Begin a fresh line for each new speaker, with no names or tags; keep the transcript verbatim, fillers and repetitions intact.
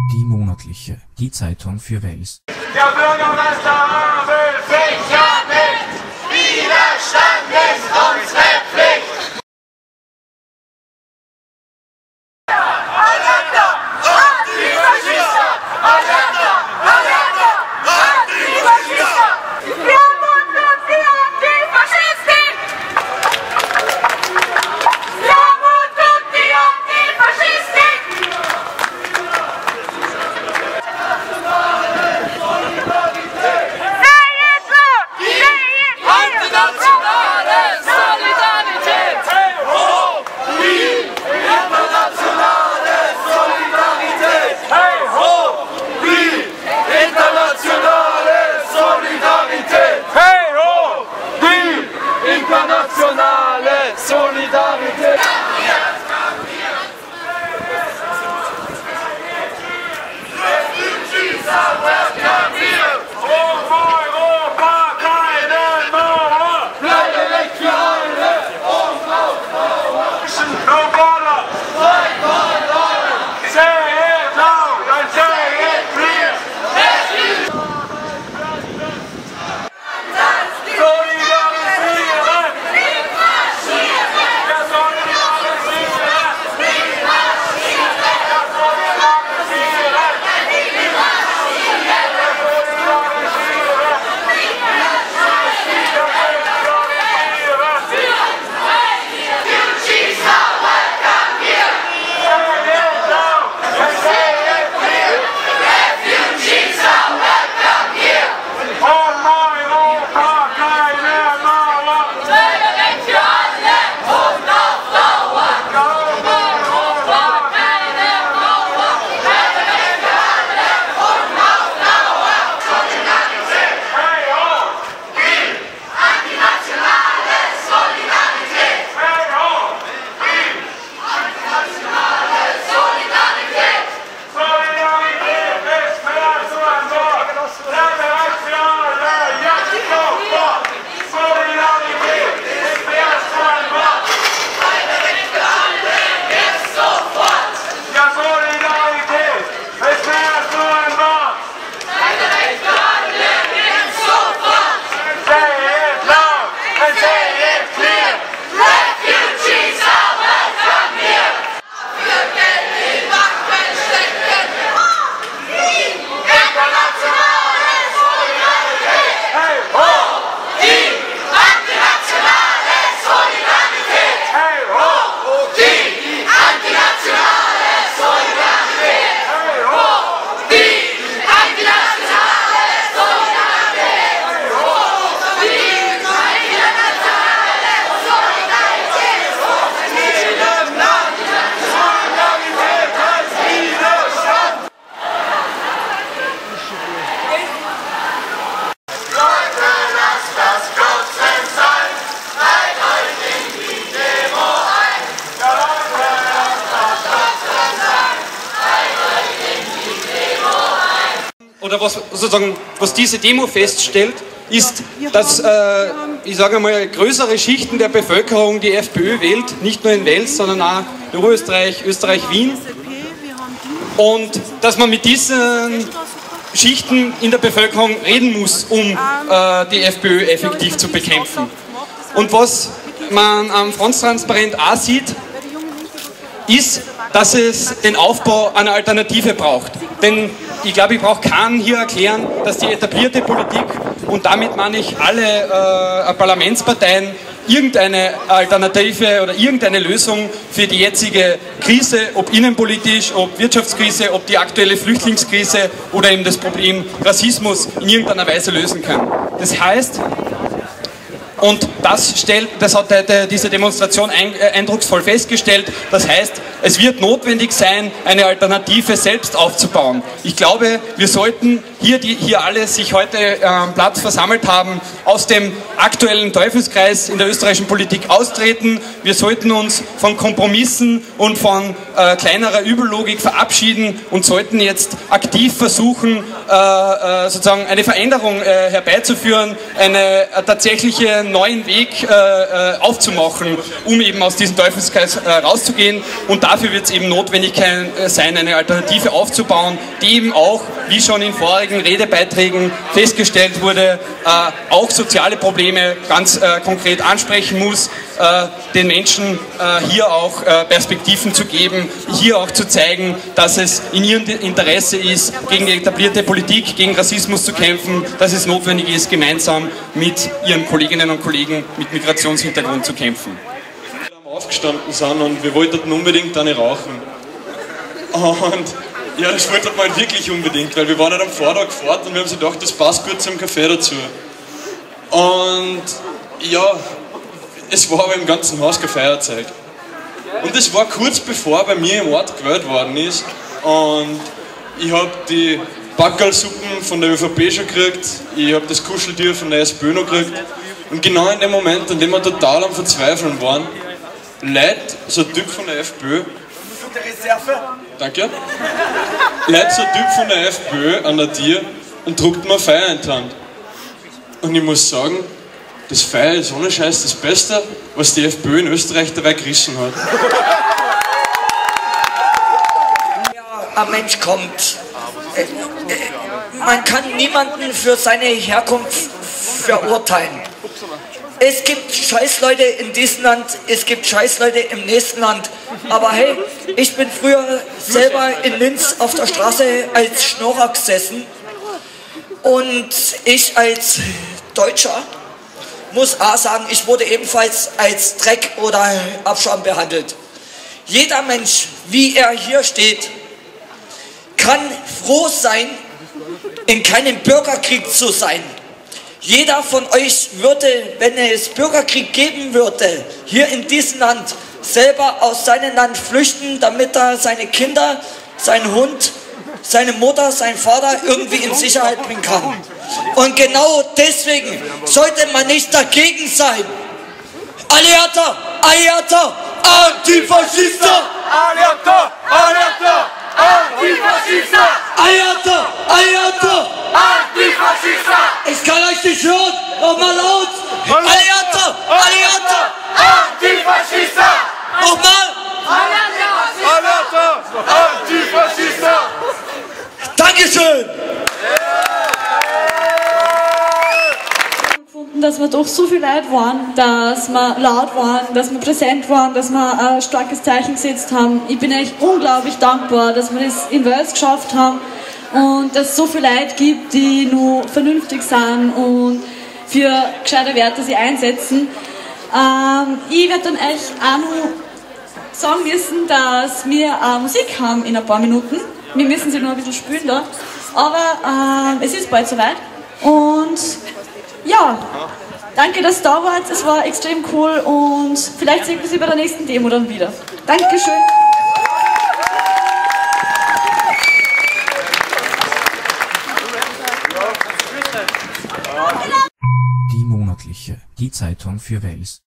Die monatliche, die Zeitung für Wels.
Der Bürgermeister will sicher nicht. Widerstand ist unsere Pflicht. Alerta! Antifaschista! Alerta! Alerta! Antifaschista! Wir ermuntern die Antifaschistin! Wir ermuntern die Antifaschistin! Internationale Solidarität! Hey ho! Die internationale Solidarität! Hey ho! Die internationale Solidarität! Hey ho! Die internationale Solidarität! Refugees are welcome here! Um Europa keine Mauer! Bleibe weg für alle! Und auf Mauer! No border! Fight for all! Say it loud and say it clear! Solidarisieren! Wir solidarisieren! Wir solidarisieren! Refugees are welcome here! Say it loud and say it clear! Refugees are welcome here! Um Europa keine Mauer! Bleibe weg für alle und auf Dauer! Um Europa keine Mauer! Bleibe weg für alle und auf Dauer! Solidarität! Hey ho! Die antinationale Solidarität! Hey ho! Die antinationale Solidarität! Solidarität ist mehr als nur ein Wort! Bleibe weg für alle, jetzt sofort! Solidarität ist mehr als nur ein Wort! Bleibe weg für alle, jetzt sofort! Ja, Solidarität ist mehr als nur ein Wort! Bleibe weg für alle, jetzt sofort! Say it loud and say it clear! Refugees are welcome here! Für Geld in Banken stecken! Internationale Solidarität! Hey ho! Die antinationale Solidarität! Hey ho! Die antinationale Solidarität! Hey ho! Die antinationale Solidarität! Hey ho! Die antinationale Solidarität! In jedem Land! Solidarität heißt Widerstand! Leute, lasst das Kotzen sein! Reiht euch in die Demo ein! Ja, Leute, lasst das Kotzen sein! Reiht euch in die Demo ein!
Oder was sozusagen, was diese Demo feststellt, ist, dass, äh, ich sage mal, größere Schichten der Bevölkerung die FPÖ wählt, nicht nur in Wels, sondern auch in Österreich, Österreich, Wien. Und dass man mit diesen Schichten in der Bevölkerung reden muss, um äh, die FPÖ effektiv zu bekämpfen. Und was man am Fronttransparent auch sieht, ist, dass es den Aufbau einer Alternative braucht. Denn ich glaube, ich brauche keinen hier erklären, dass die etablierte Politik, und damit meine ich alle äh, Parlamentsparteien, irgendeine Alternative oder irgendeine Lösung für die jetzige Krise, ob innenpolitisch, ob Wirtschaftskrise, ob die aktuelle Flüchtlingskrise oder eben das Problem Rassismus in irgendeiner Weise lösen kann. Das heißt, und das, stellt, das hat diese Demonstration eindrucksvoll festgestellt, das heißt, es wird notwendig sein, eine Alternative selbst aufzubauen. Ich glaube, wir sollten hier, die hier alle sich heute am Platz versammelt haben, aus dem aktuellen Teufelskreis in der österreichischen Politik austreten. Wir sollten uns von Kompromissen und von äh, kleinerer Übellogik verabschieden und sollten jetzt aktiv versuchen, äh, äh, sozusagen eine Veränderung äh, herbeizuführen, einen äh, tatsächlichen neuen Weg äh, äh, aufzumachen, um eben aus diesem Teufelskreis äh, rauszugehen. Und dafür wird es eben notwendig sein, eine Alternative aufzubauen, die eben auch, wie schon in vorigen Redebeiträgen festgestellt wurde, äh, auch soziale Probleme ganz äh, konkret ansprechen muss, äh, den Menschen äh, hier auch äh, Perspektiven zu geben, hier auch zu zeigen, dass es in ihrem Interesse ist, gegen die etablierte Politik, gegen Rassismus zu kämpfen, dass es notwendig ist, gemeinsam mit ihren Kolleginnen und Kollegen mit Migrationshintergrund zu kämpfen.
Wir aufgestanden sind und wir wollten unbedingt eine rauchen. Und ja, das wollten wir halt wirklich unbedingt, weil wir waren halt am Vortag fort und wir haben sich gedacht, das passt gut zum Kaffee dazu. Und ja, es war aber im ganzen Haus kein Feierzeit. Und es war kurz bevor bei mir im Ort gewählt worden ist. Und ich habe die Backerlsuppen von der ÖVP schon gekriegt, ich habe das Kuscheltier von der SPÖ noch gekriegt. Und genau in dem Moment, in dem wir total am Verzweifeln waren, leitet so ein Typ von der FPÖ. Danke. Leitet so ein Typ von der FPÖ an der Tür und druckt mir Feier in die Hand. Und ich muss sagen, das Feier ist ohne Scheiß das Beste, was die FPÖ in Österreich dabei gerissen hat.
Ja, ein Mensch kommt. Äh, äh, man kann niemanden für seine Herkunft verurteilen. Es gibt Scheißleute in diesem Land, es gibt Scheißleute im nächsten Land. Aber hey, ich bin früher selber in Linz auf der Straße als Schnorrer gesessen. Und ich als Deutscher muss auch sagen, ich wurde ebenfalls als Dreck oder Abschaum behandelt. Jeder Mensch, wie er hier steht, kann froh sein, in keinem Bürgerkrieg zu sein. Jeder von euch würde, wenn es Bürgerkrieg geben würde, hier in diesem Land, selber aus seinem Land flüchten, damit er seine Kinder, seinen Hund, seine Mutter, seinen Vater irgendwie in Sicherheit bringen kann. Und genau deswegen sollte man nicht dagegen sein. Alerta, alerta, Antifaschista!
Alerta, alerta, Antifaschista!
Alerta, alerta,
Antifaschista!
ich kann euch nicht hören, nochmal laut! Alerta, alerta,
Antifaschista!
nochmal!
Alerta, Antifaschista!
Dankeschön!
Dass wir doch so viele Leute waren, dass wir laut waren, dass wir präsent waren, dass wir ein starkes Zeichen gesetzt haben. Ich bin echt unglaublich dankbar, dass wir das in Wels geschafft haben und dass es so viele Leute gibt, die nur vernünftig sind und für gescheite Werte sich einsetzen. Ähm, ich werde dann echt auch noch sagen müssen, dass wir äh, Musik haben in ein paar Minuten. Wir müssen sie noch ein bisschen spielen da, aber äh, es ist bald soweit. Und ja, danke, dass ihr da wart, es war extrem cool und vielleicht sehen wir sie bei der nächsten Demo dann wieder. Dankeschön.
Die monatliche, die Zeitung für Wels.